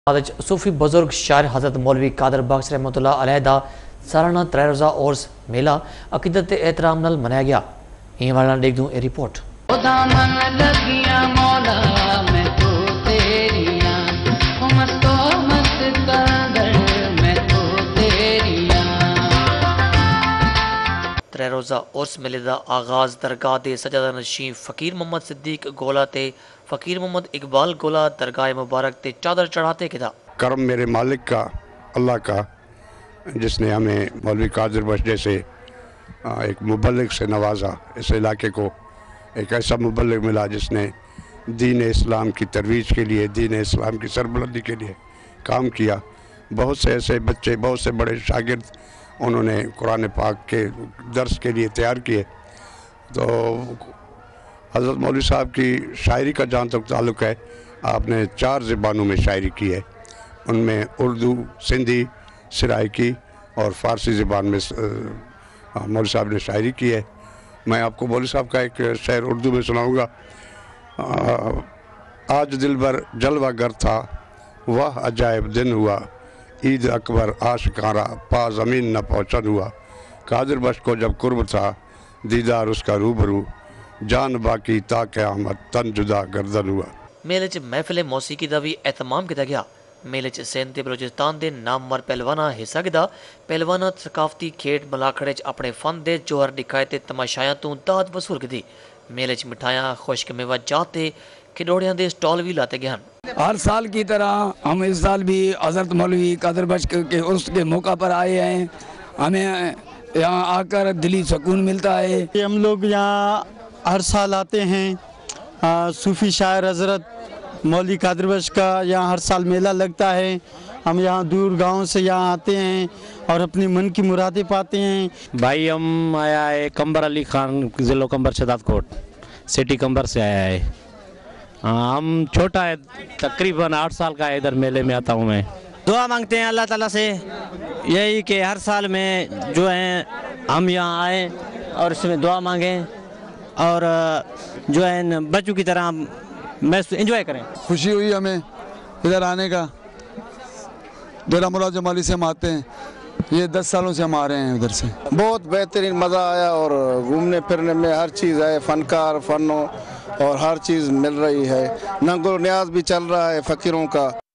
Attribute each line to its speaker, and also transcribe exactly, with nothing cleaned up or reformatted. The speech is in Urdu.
Speaker 1: صوفی بزرگ شاعر حضرت مولوی قادر بخش رحمۃ اللہ علیہ دا سالانہ ترے روزہ عرس میلہ عقیدت احترام نال منایا گیا۔ این والا دیکھ دوں اے رپورٹ۔ ترے روزہ عرس میلے دا آغاز درگاہ دے سجادہ نشین فقیر محمد صدیق گولا تے فقیر محمد اقبال گولا درگاہ مبارک تے چادر چڑھاتے کدا۔
Speaker 2: کرم میرے مالک کا، اللہ کا، جس نے ہمیں مولوی قادر بخش جیسے ایک مبلغ سے نوازا۔ اس علاقے کو ایک ایسا مبلغ ملا جس نے دین اسلام کی ترویج کے لیے، دین اسلام کی سربلندی کے لیے کام کیا۔ بہت سے ایسے بچے، بہت سے بڑے شاگرد انہوں نے قرآن پاک کے درس کے لیے تیار کیے۔ تو حضرت مولوی صاحب کی شاعری کا جہاں تک تعلق ہے، آپ نے چار زبانوں میں شاعری کی ہے۔ ان میں اردو، سندھی، سرائکی اور فارسی زبان میں مولوی صاحب نے شاعری کی ہے۔ میں آپ کو مولوی صاحب کا ایک شعر اردو میں سناؤں گا۔ آج دل بھر جلوہ گر تھا، وہ عجائب دن ہوا، عید اکبر آشکارا پا زمین نہ پہنچن ہوا۔ قادر بخش کو جب قرب تھا، دیدار اس کا روبرو، جان باقی تا قیامت تن جدا گردن ہوا۔
Speaker 1: میلے چ محفل موسیقی دا بھی اہتمام کیا گیا۔ میلے چ سندھ تے بلوچستان دے نامور پہلوانا حصہ گدا۔ پہلوانا ثقافتی کھیڈ ملاکھڑے چ اپنے فن دے جوہر دکھائے تے تماشایاں تو داد وصول کیتی۔ میلے چ مٹھائیاں، خشک میوہ جات تے کھڈوڑیاں دے سٹال بھی لاتے گئے ہیں۔
Speaker 3: ہر سال کی طرح ہم اس سال بھی حضرت مولوی قادر بخش کے عرس کے موقع پر آئے ہیں۔ ہمیں یہاں آ کر دلی سکون ملتا ہے۔
Speaker 4: ہم لوگ یہاں ہر سال آتے ہیں۔ صوفی شاعر حضرت مولوی قادر بخش کا یہاں ہر سال میلہ لگتا ہے۔ ہم یہاں دور گاؤں سے یہاں آتے ہیں اور اپنی من کی مرادیں پاتے ہیں۔
Speaker 5: بھائی ہم آیا ہے کمبر علی خان، ضلع کمبر شداد کوٹ، سٹی کمبر سے آیا ہے۔ ہم چھوٹا ہے، تقریباً آٹھ سال کا ہے، ادھر میلے میں آتا ہوں میں۔
Speaker 6: دعا مانگتے ہیں اللہ تعالیٰ سے یہی کہ ہر سال میں جو ہیں ہم یہاں آئیں اور اس میں دعا مانگیں اور جو ہے بچوں کی طرح انجوائے کریں۔
Speaker 7: خوشی ہوئی ہمیں ادھر آنے کا۔ ڈیرہ مراد جمالی سے ہم آتے ہیں، یہ دس سالوں سے ہم آ رہے ہیں ادھر سے۔
Speaker 8: بہت بہترین مزہ آیا اور گھومنے پھرنے میں ہر چیز ہے، فنکار، فنوں اور ہر چیز مل رہی ہے۔ ننگ و نیاز بھی چل رہا ہے فقیروں کا۔